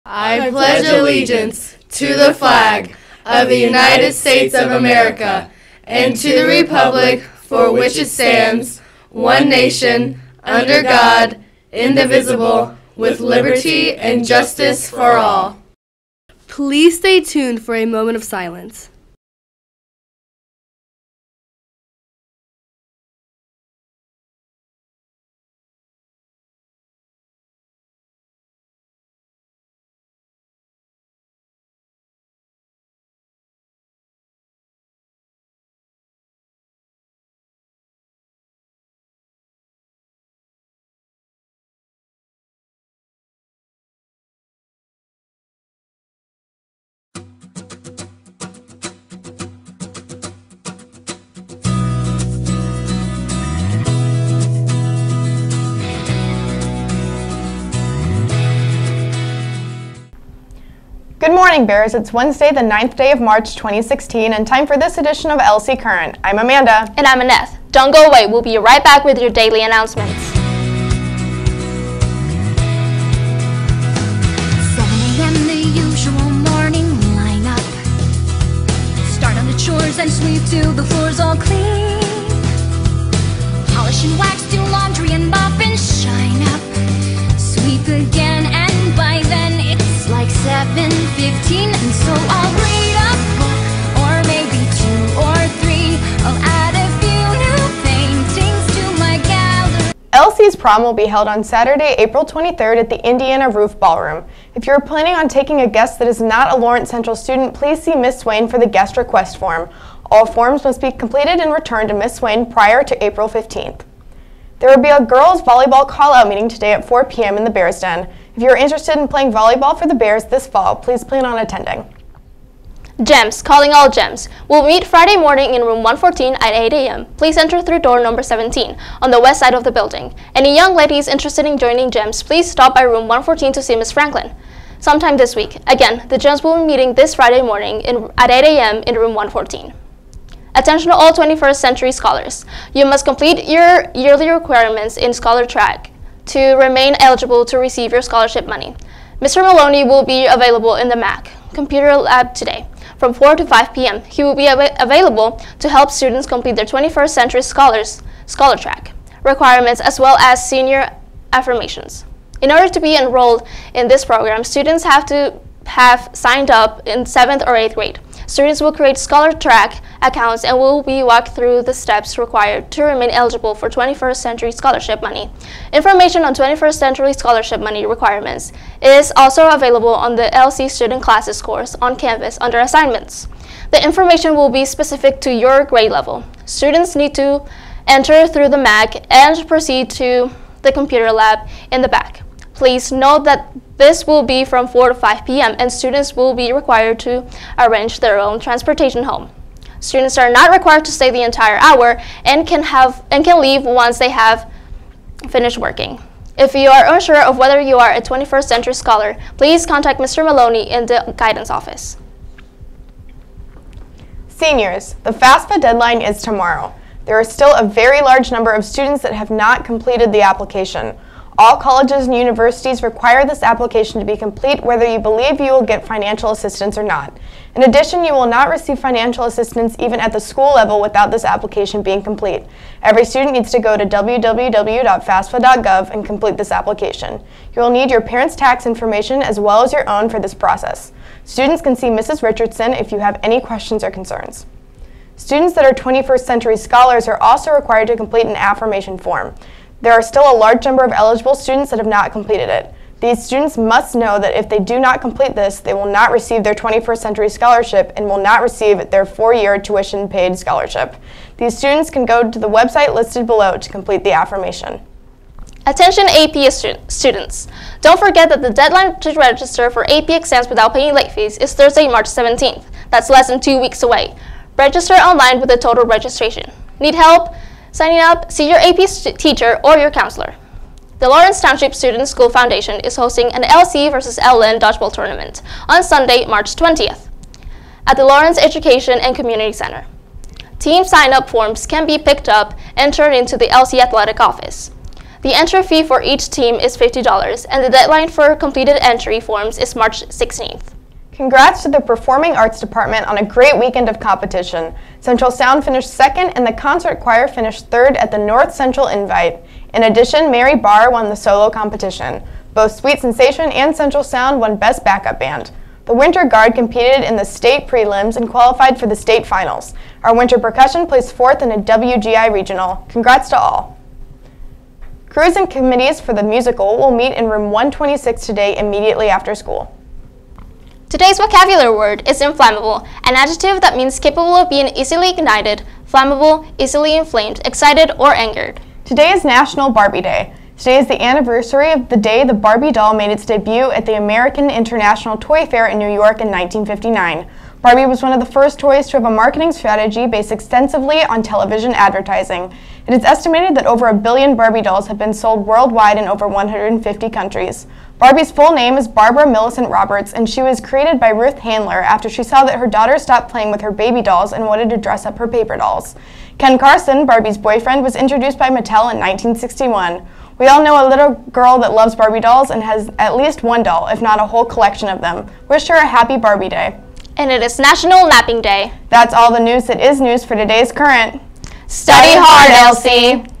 I pledge allegiance to the flag of the United States of America and to the republic for which it stands, one nation, under God, indivisible, with liberty and justice for all. Please stay tuned for a moment of silence. Good morning, Bears. It's Wednesday, the 9th day of March, 2016, and time for this edition of LC Current. I'm Amanda. And I'm Annette. Don't go away. We'll be right back with your daily announcements. 7 a.m. the usual morning lineup. Start on the chores and sweep till the floor's all clean. Polish and wax, do laundry and mop and shine up. Sweep again, and by then it's like 7:15, and so I'll read a book, or maybe 2 or 3. I'll add a few new paintings to my gallery. LC's prom will be held on Saturday, April 23rd at the Indiana Roof Ballroom. If you're planning on taking a guest that is not a Lawrence Central student, please see Miss Swain for the guest request form. All forms must be completed and returned to Miss Swain prior to April 15th. There will be a girls' volleyball call-out meeting today at 4 p.m. in the Bears Den. If you are interested in playing volleyball for the Bears this fall, please plan on attending. GEMS, calling all GEMS. We'll meet Friday morning in room 114 at 8 a.m. Please enter through door number 17 on the west side of the building. Any young ladies interested in joining GEMS, please stop by room 114 to see Ms. Franklin sometime this week. Again, the GEMS will be meeting this Friday morning at 8 a.m. in room 114. Attention all 21st century scholars. You must complete your yearly requirements in Scholar Track to remain eligible to receive your scholarship money. Mr. Maloney will be available in the MAC Computer Lab today from 4 to 5 p.m. He will be available to help students complete their 21st century Scholar Track requirements as well as senior affirmations. In order to be enrolled in this program, students have to have signed up in 7th or 8th grade. Students will create Scholar Track accounts and will be walked through the steps required to remain eligible for 21st century scholarship money. Information on 21st century scholarship money requirements is also available on the LC Student Classes course on Canvas under Assignments. The information will be specific to your grade level. Students need to enter through the MAC and proceed to the computer lab in the back. Please note that this will be from 4 to 5 p.m. and students will be required to arrange their own transportation home. Students are not required to stay the entire hour and can leave once they have finished working. If you are unsure of whether you are a 21st century scholar, please contact Mr. Maloney in the guidance office. Seniors, the FAFSA deadline is tomorrow. There are still a very large number of students that have not completed the application. All colleges and universities require this application to be complete whether you believe you will get financial assistance or not. In addition, you will not receive financial assistance even at the school level without this application being complete. Every student needs to go to www.fasfa.gov and complete this application. You will need your parents' tax information as well as your own for this process. Students can see Mrs. Richardson if you have any questions or concerns. Students that are 21st century scholars are also required to complete an affirmation form. There are still a large number of eligible students that have not completed it. These students must know that if they do not complete this, they will not receive their 21st century scholarship and will not receive their 4-year tuition-paid scholarship. These students can go to the website listed below to complete the affirmation. Attention AP students. Don't forget that the deadline to register for AP exams without paying late fees is Thursday, March 17th. That's less than 2 weeks away. Register online with a total registration. Need help signing up? See your AP teacher or your counselor. The Lawrence Township Student School Foundation is hosting an LC versus LN dodgeball tournament on Sunday, March 20th at the Lawrence Education and Community Center. Team sign-up forms can be picked up and turned into the LC Athletic Office. The entry fee for each team is $50, and the deadline for completed entry forms is March 16th. Congrats to the Performing Arts Department on a great weekend of competition. Central Sound finished second and the concert choir finished third at the North Central Invite. In addition, Mary Barr won the solo competition. Both Sweet Sensation and Central Sound won Best Backup Band. The Winter Guard competed in the state prelims and qualified for the state finals. Our Winter Percussion placed fourth in a WGI regional. Congrats to all. Crews and committees for the musical will meet in room 126 today immediately after school. Today's vocabulary word is inflammable, an adjective that means capable of being easily ignited, flammable, easily inflamed, excited, or angered. Today is National Barbie Day. Today is the anniversary of the day the Barbie doll made its debut at the American International Toy Fair in New York in 1959. Barbie was one of the first toys to have a marketing strategy based extensively on television advertising. It is estimated that over 1 billion Barbie dolls have been sold worldwide in over 150 countries. Barbie's full name is Barbara Millicent Roberts, and she was created by Ruth Handler after she saw that her daughter stopped playing with her baby dolls and wanted to dress up her paper dolls. Ken Carson, Barbie's boyfriend, was introduced by Mattel in 1961. We all know a little girl that loves Barbie dolls and has at least one doll, if not a whole collection of them. Wish her a happy Barbie Day. And it is National Napping Day. That's all the news that is news for today's Current. Study hard, Elsie!